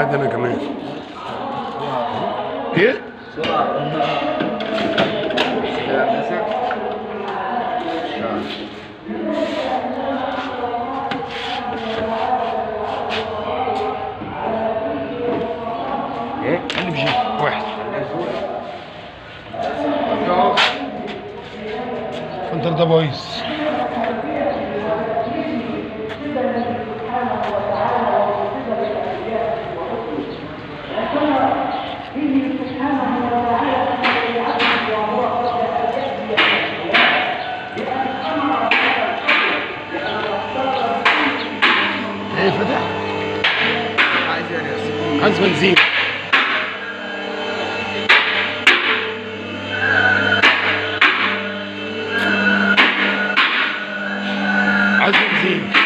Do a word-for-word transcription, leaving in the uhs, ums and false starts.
واحد انا كمان. ايه؟ ايه؟ قلب جي واحد. الفلتر ده بايظ. ايه فتح؟ عايز ايه يا اسطى؟ عايز بنزين. عايز بنزين.